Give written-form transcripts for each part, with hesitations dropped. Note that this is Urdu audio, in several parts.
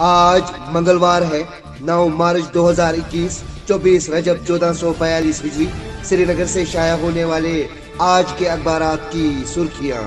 آج منگلوار ہے 9 مارچ 2021 24 رجب 1442 ہجری سری نگر سے شائع ہونے والے آج کے اخبارات کی سرخیاں۔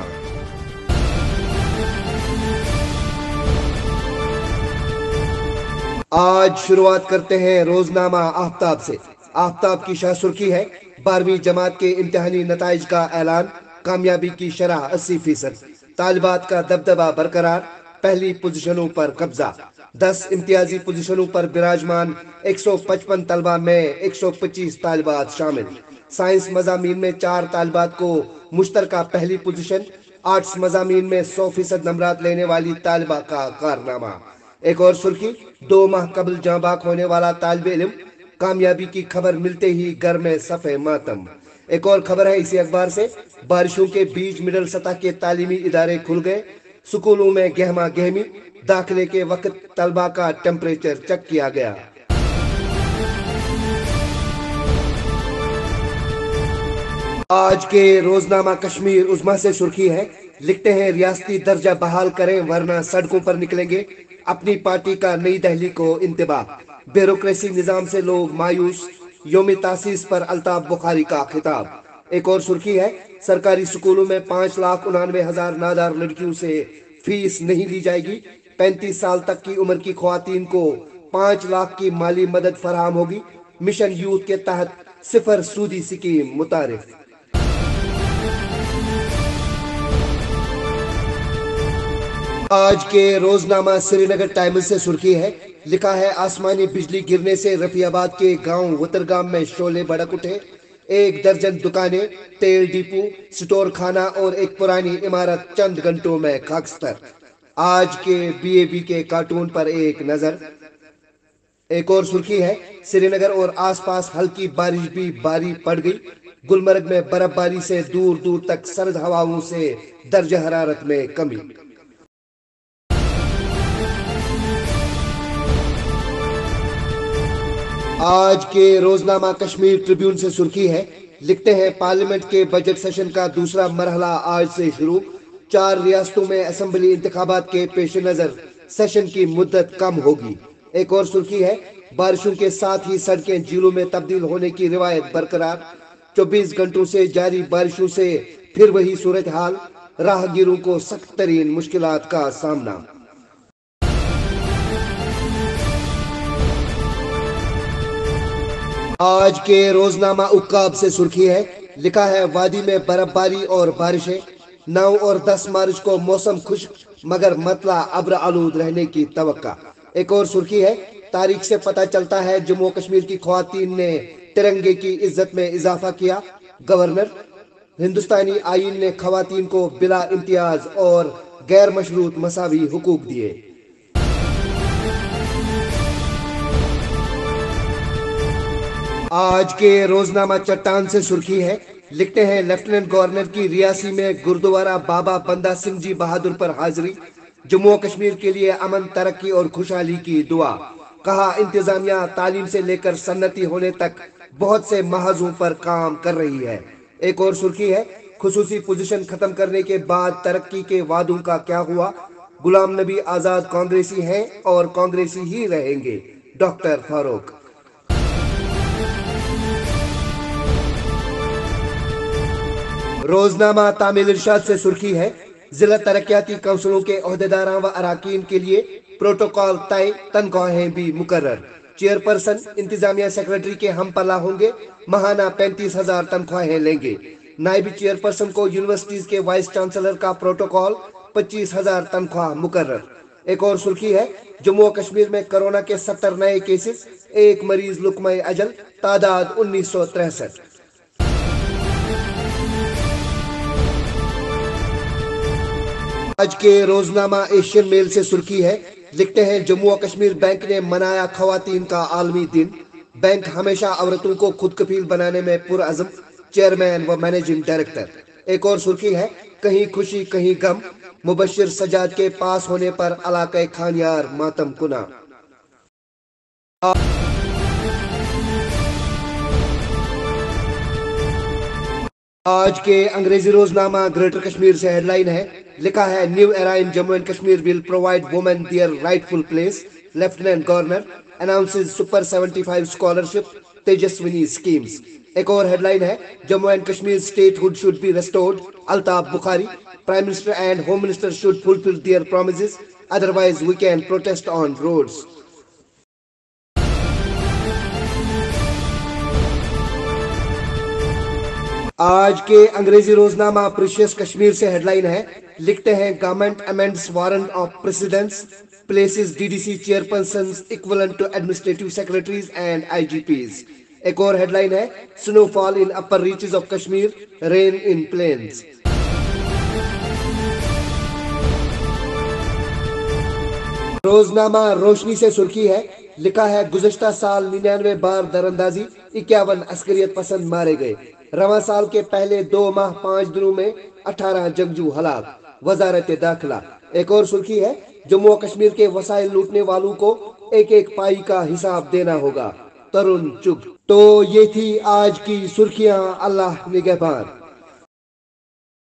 آج شروعات کرتے ہیں روزنامہ آفتاب سے۔ آفتاب کی شاہ سرخی ہے 12ویں جماعت کے امتحانی نتائج کا اعلان، کامیابی کی شرح 80%، طالبات کا دبدبہ برقرار، پہلی پوزیشنوں پر قبضہ، 10 امتیازی پوزیشنوں پر براجمان، 155 طلبہ میں 125 طالبات شامل، سائنس مضامین میں 4 طالبات کو مشترکہ پہلی پوزیشن، آرٹس مضامین میں 100% نمبرات لینے والی طالبہ کا کارنامہ۔ ایک اور سرخی، 2 ماہ قبل جاں باک ہونے والا طالب علم، کامیابی کی خبر ملتے ہی گھر میں صفحہ ماتم۔ ایک اور خبر ہے اسی اخبار سے، بارشوں کے بیچ مڈل سطح کے تعلیمی ادارے کھل گئے، سکولوں میں گہما گہمی، داخلے کے وقت طلبہ کا ٹمپریچر چیک کیا گیا۔ آج کے روزنامہ کشمیر عظمیٰ سے سرخی ہے، لکھتے ہیں ریاستی درجہ بحال کریں ورنہ سڑکوں پر نکلیں گے، اپنی پارٹی کا نئی دہلی کو انتباہ، بیوروکریسی نظام سے لوگ مایوس، یوم تاسیس پر الطاف بخاری کا خطاب۔ ایک اور سرخی ہے، سرکاری سکولوں میں 5,99,000 نادار لڑکیوں سے فیس نہیں لی جائے گی، 35 سال تک کی عمر کی خواتین کو 5 لاکھ کی مالی مدد فراہم ہوگی، مشن یوتھ کے تحت 0 سودی سکیم متعارف۔ آج کے روزنامہ سری نگر ٹائمز سے سرخی ہے، لکھا ہے آسمانی بجلی گرنے سے رفیع آباد کے گاؤں وترگام میں شعلے بھڑک اٹھے، 1 درجن دکانیں، تیل ڈیپو، سٹور خانہ اور ایک پرانی عمارت چند گھنٹوں میں خاکستر۔ آج کے BAB کے کارٹون پر ایک نظر۔ ایک اور سرخی ہے، سری نگر اور آس پاس ہلکی بارش بھی بھاری پڑ گئی، گلمرگ میں برف باری سے دور دور تک سرد ہواؤں سے درجہ حرارت میں کمی۔ آج کے روزنامہ کشمیر ٹریبیون سے سرخی ہے، لکھتے ہیں پارلیمنٹ کے بجٹ سیشن کا دوسرا مرحلہ آج سے شروع، 4 ریاستوں میں اسمبلی انتخابات کے پیش نظر سیشن کی مدت کم ہوگی۔ ایک اور سرخی ہے، بارشوں کے ساتھ ہی سڑکیں جھیلوں میں تبدیل ہونے کی روایت برقرار، 24 گھنٹوں سے جاری بارشوں سے پھر وہی صورتحال، راہگیروں کو سخت ترین مشکلات کا سامنا۔ آج کے روزنامہ عقاب سے سرخی ہے، لکھا ہے وادی میں برف باری اور بارشیں، 9 اور 10 مارچ کو موسم خشک مگر مطلع ابر آلود رہنے کی توقع۔ ایک اور سرخی ہے، تاریخ سے پتہ چلتا ہے جموں کشمیر کی خواتین نے ترنگے کی عزت میں اضافہ کیا، گورنر۔ ہندوستانی آئین نے خواتین کو بلا امتیاز اور غیر مشروط مساوی حقوق دیے۔ آج کے روزنامہ چٹان سے سرخی ہے، لکھتے ہیں لیفٹیننٹ گورنر کی ریاسی میں گردوارہ بابا بندہ سنگھ جی بہادر پر حاضری، جموں کشمیر کے لیے امن، ترقی اور خوشحالی کی دعا، کہا انتظامیہ تعلیم سے لے کر صنعتی ہونے تک بہت سے محاذوں پر کام کر رہی ہے۔ ایک اور سرخی ہے، خصوصی پوزیشن ختم کرنے کے بعد ترقی کے وعدوں کا کیا ہوا، غلام نبی آزاد کانگریسی ہیں اور کانگریسی ہی رہیں گے، ڈاکٹر فاروق۔ روزنامہ تعمیل ارشاد سے سرخی ہے، ضلع ترقیاتی کونسلوں کے عہدیداراں و اراکین کے لیے پروٹوکول طے، تنخواہیں بھی مقرر، چیئرپرسن انتظامیہ سیکرٹری کے ہم پلہ ہوں گے، ماہانہ 35,000 تنخواہیں لیں گے، نائب چیئرپرسن کو یونیورسٹیز کے وائس چانسلر کا پروٹوکول، 25,000 تنخواہ مقرر۔ ایک اور سرخی ہے، جموں کشمیر میں کرونا کے 70 نئے کیسز، 1 مریض لقمہ اجل، تعداد 1963۔ آج کے روزنامہ ایشین میل سے سرخی ہے، لکھتے ہیں جموں و کشمیر بینک نے منایا خواتین کا عالمی دن، بینک ہمیشہ عورتوں کو خود کفیل بنانے میں پرعزم، چیئرمین و مینیجنگ ڈائریکٹر۔ ایک اور سرخی ہے، کہیں خوشی کہیں غم، مبشر سجاد کے پاس ہونے پر علاقہ کھانیار ماتم کنا۔ آج کے انگریزی روزنامہ گریٹر کشمیر سے ہیڈ لائن ہے، لکھا ہے new era in Jammu and Kashmir will provide women their rightful place, lieutenant governor announces Super 75 scholarship Tejaswini schemes. ایک اور ہیڈ لائن ہے Jammu and Kashmir statehood should be restored. Altaf Bukhari, Prime Minister and Home Minister should fulfill their promises. Otherwise we can protest on roads. آج کے انگریزی روزنامہ پریشیس کشمیر سے ہیڈ لائن ہے، لکھتے ہیں government amends warrant of precedence places D D C chairpersons equivalent to administrative secretaries and IGPs. ایک اور ہیڈ لائن ہے snowfall in upper reaches of Kashmir rain in plains. روزنامہ روشنی سے سرخی ہے، لکھا ہے گزشتہ سال 99 بار دراندازی، 51 عسکریت پسند مارے گئے. رواں سال کے پہلے 2 ماہ 5 دنوں میں 18 جنگجو ہلاک. وزارت داخلہ. ایک اور سرخی ہے جموں و کشمیر کے وسائل لوٹنے والوں کو ایک ایک پائی کا حساب دینا ہوگا. ترون چگ. تو یہ تھی آج کی سرخیاں. اللہ نگہبان.